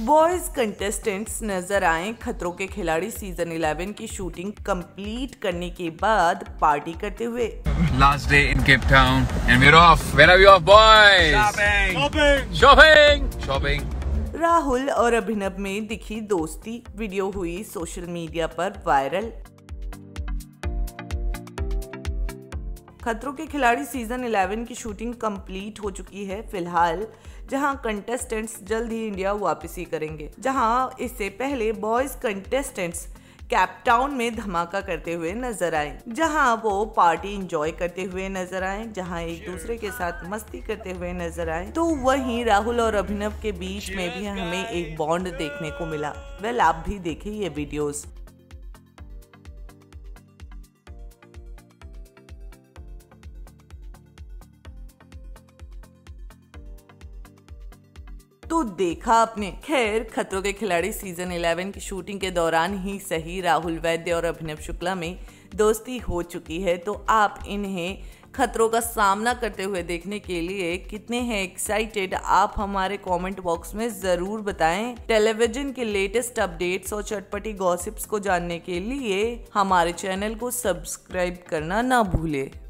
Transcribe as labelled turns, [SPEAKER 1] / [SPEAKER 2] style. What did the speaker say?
[SPEAKER 1] Boys contestants नजर आए खतरों के खिलाड़ी सीजन 11 की शूटिंग कंप्लीट करने के बाद पार्टी करते हुए।
[SPEAKER 2] Last day in Cape Town and we're off. Where are we off, boys? Shopping.
[SPEAKER 1] Rahul और अभिनव में दिखी दोस्ती, वीडियो हुई सोशल मीडिया पर वायरल। खतरों के खिलाड़ी सीजन 11 की शूटिंग कंप्लीट हो चुकी है फिलहाल, जहां कंटेस्टेंट्स जल्द ही इंडिया वापसी करेंगे। जहां इससे पहले बॉयज कंटेस्टेंट्स केप टाउन में धमाका करते हुए नजर आए, जहां वो पार्टी एंजॉय करते हुए नजर आए, जहां एक दूसरे के साथ मस्ती करते हुए नजर आए। तो वहीं राहुल और अभिनव के बीच में भी हमें एक बॉन्ड देखने को मिला। वेल, आप भी देखें ये वीडियोस। तो देखा आपने। खैर, खतरों के खिलाड़ी सीजन 11 की शूटिंग के दौरान ही सही राहुल वैद्य और अभिनव शुक्ला में दोस्ती हो चुकी है। तो आप इन्हें खतरों का सामना करते हुए देखने के लिए कितने हैं एक्साइटेड, आप हमारे कमेंट बॉक्स में जरूर बताएं। टेलीविजन के लेटेस्ट अपडेट्स और चटपटी गॉसिप्स को जानने के लिए हमारे चैनल को सब्सक्राइब करना ना भूलें।